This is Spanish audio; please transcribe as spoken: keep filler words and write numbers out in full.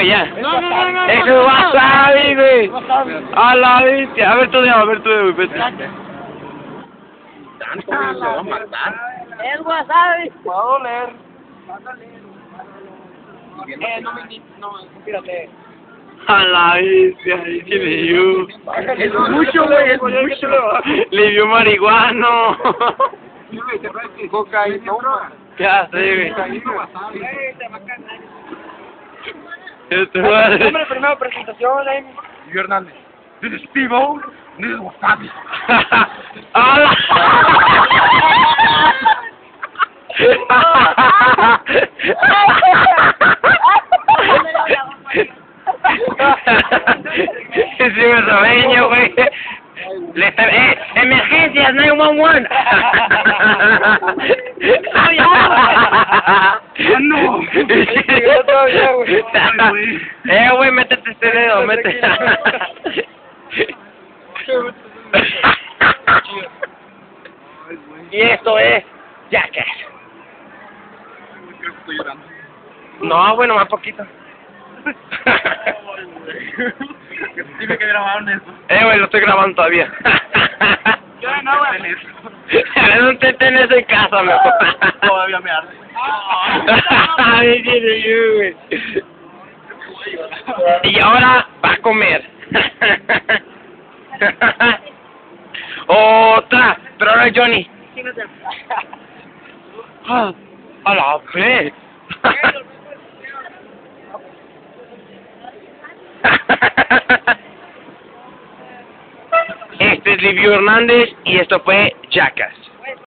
güey, ya. No, no, no, no. Eso es wasabi, güey. A la bestia. A ver tú, de, a ver tú, de, vete. Tanto, güey, se va a matar. Es wasabi. Va a doler. Eh, no me no, espérate. A la bestia, ahí sí le dio. Es mucho, güey, es mucho. Le dio marihuano. Cocaína. ¿Qué hace, güey? Este Hombre, primero presentación, eh. Y Hernández. This is Steve-O. This is wasabi. ¡Hala! Es un sueño, güey. Le está... ¡Eh! ¡Emergencias! nueve uno uno! ¡Ah, no! Eh, güey, métete este dedo, métete. Y esto es Jackass. Creo que estoy llorando. No, bueno, más poquito. Dime que grabaron eso. Eh, güey, lo estoy grabando todavía. Yo no, güey. No te tenés en casa, mejor. Todavía me arde. Ay, sí, sí, güey. Y ahora va a comer. Otra, pero ahora Johnny. Ah, a la fe. Este es Livio Hernández y esto fue Jackass.